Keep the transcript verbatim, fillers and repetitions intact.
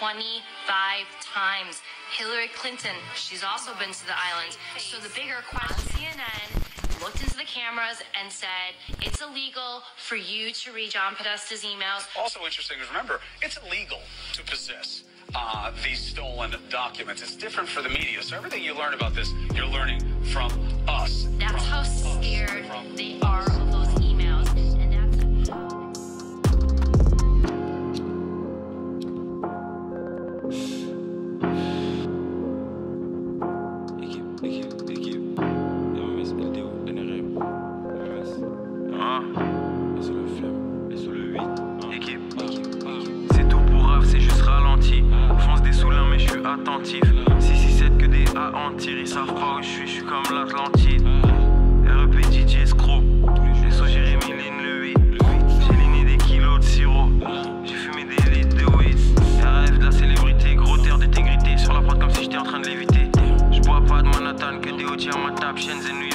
twenty-five times. Hillary Clinton, she's also been to the island. So the bigger question, C N N looked into the cameras and said, it's illegal for you to read John Podesta's emails. Also interesting is, remember, it's illegal to possess uh, these stolen documents. It's different for the media. So everything you learn about this, you're learning from us. That's from how us, scared from they are of those emails. And that's... C'est tout Pourav, c'est juste Ralenti. Fonce des soulins mais je suis attentif. six six sept que des A en tir, ils savent pas où je suis, je suis comme l'Atlantide. R E P D J escroc. S O Jérémy Line le huit. J'ai ligné des kilos de sirop. J'ai fumé des litres de weed. R F de la célébrité, gros terre d'intégrité. Sur la prod comme si j'étais en train de l'éviter. Je bois pas de Manhattan, que des O G à ma table, Shenzhen, New York.